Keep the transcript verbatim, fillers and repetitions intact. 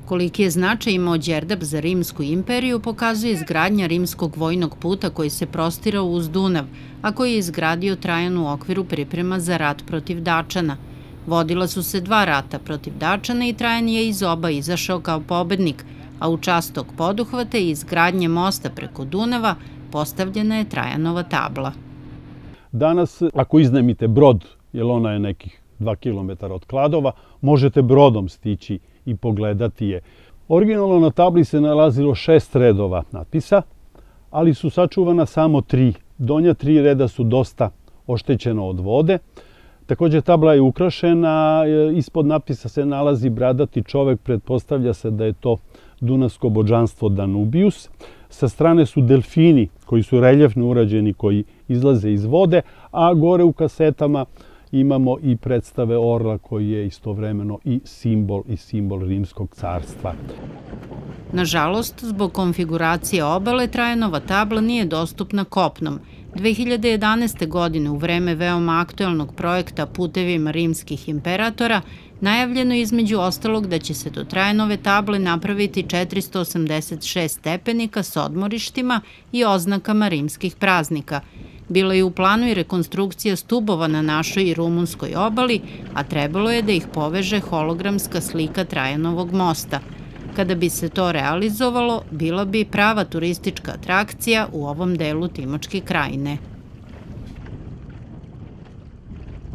Koliki je značaj imao Đerdap za Rimsku imperiju pokazuje izgradnja rimskog vojnog puta koji se prostirao uz Dunav, a koji je izgradio Trajan u okviru priprema za rat protiv Dačana. Vodila su se dva rata protiv Dačana i Trajan je iz oba izašao kao pobednik, a u čast tog poduhvata i izgradnje mosta preko Dunava postavljena je Trajanova tabla. Danas, ako iznajmite brod, jer ona je nekih dva kilometara od Kladova, možete brodom stići i pogledati je. Originalno na tabli se nalazilo šest redova natpisa, ali su sačuvana samo tri. Donja tri reda su dosta oštećena od vode. Također tabla je ukrašena, ispod natpisa se nalazi bradati čovek, pretpostavlja se da je to dunavsko božanstvo Danubius. Sa strane su delfini koji su reljefno urađeni, koji izlaze iz vode, a gore u kasetama imamo i predstave orla koji je istovremeno i simbol i simbol Rimskog carstva. Nažalost, zbog konfiguracije obale, Trajanova tabla nije dostupna kopnom. dve hiljade jedanaeste. godine, u vreme veoma aktuelnog projekta Putevima rimskih imperatora, najavljeno je između ostalog da će se do Trajanove table napraviti četiristo osamdeset šest stepenika s odmorištima i oznakama rimskih praznika. Bila je u planu i rekonstrukcija stubova na našoj i rumunskoj obali, a trebalo je da ih poveže hologramska slika Trajanovog mosta. Kada bi se to realizovalo, bila bi prava turistička atrakcija u ovom delu Timočke krajine.